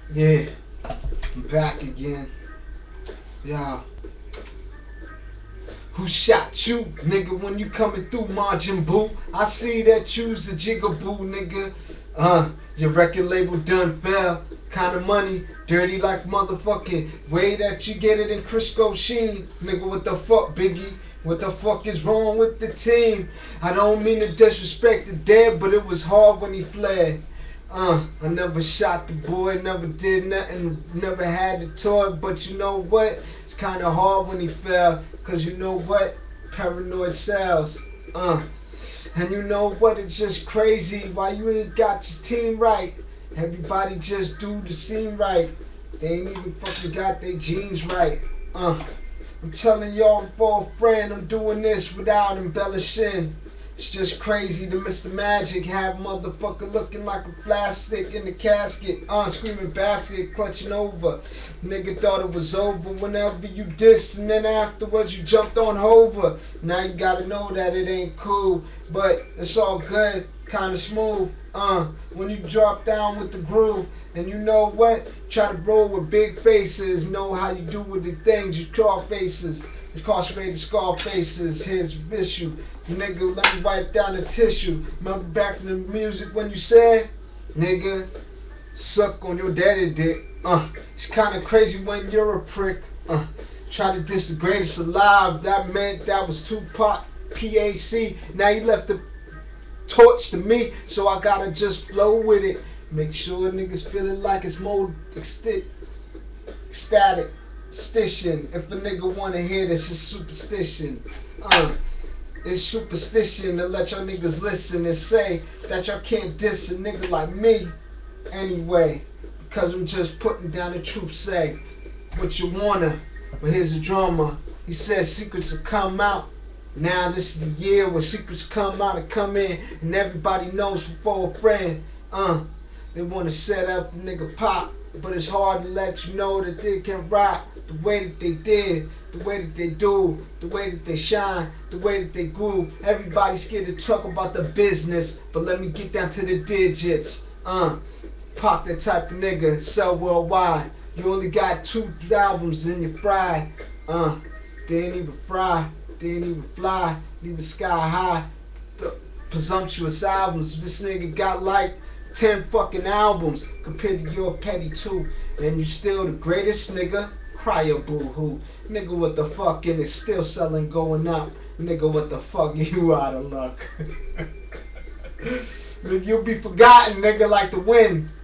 Yeah, I'm back again. Yeah. Who shot you, nigga, when you coming through Majin Buu? I see that you's a jigaboo, nigga. Your record label done fell. Kinda money, dirty like motherfucking way that you get it in Crisco Sheen. Nigga, what the fuck, Biggie? What the fuck is wrong with the team? I don't mean to disrespect the dead, but it was hard when he fled. I never shot the boy, never did nothing, never had the toy, but you know what? It's kinda hard when he fell, cause you know what? Paranoid cells. And you know what? It's just crazy why you ain't got your team right. Everybody just do the scene right. They ain't even fucking got their jeans right. I'm telling y'all for a friend, I'm doing this without embellishing. It's just crazy to Mr. Magic have motherfucker looking like a plastic in the casket. Screaming basket, clutching over. Nigga thought it was over whenever you dissed, and then afterwards you jumped on Hover. Now you gotta know that it ain't cool, but it's all good, kinda smooth. When you drop down with the groove, and you know what? Try to roll with big faces. Know how you do with the things you call faces. Incarcerated scar faces. Here's the issue. Nigga, let me wipe down the tissue. Remember back in the music when you said, nigga, suck on your daddy dick. It's kinda crazy when you're a prick. Try to diss the greatest alive. That meant that was Tupac, PAC. Now you left the torch to me, so I gotta just flow with it. Make sure niggas feeling like it's more ecstatic. Stition. If a nigga wanna hear this, it's superstition. It's superstition to let y'all niggas listen and say that y'all can't diss a nigga like me anyway. Because I'm just putting down the truth, say what you wanna. But here's the drama. He said secrets will come out. Now this is the year where secrets come out and come in, and everybody knows for a friend. They wanna set up the nigga Pop, but it's hard to let you know that they can rock the way that they did, the way that they do, the way that they shine, the way that they groove. Everybody's scared to talk about the business, but let me get down to the digits. Pop that type of nigga, sell worldwide. You only got 2 albums and you're fried. They ain't even fry, they ain't even fly, leave it sky high. The presumptuous albums, this nigga got like 10 fucking albums compared to your petty 2, and you still the greatest nigga. Cry a boo-hoo. Nigga, what the fuck, and it's still selling, going up. Nigga, what the fuck, you out of luck. Nigga, you'll be forgotten, nigga, like the wind.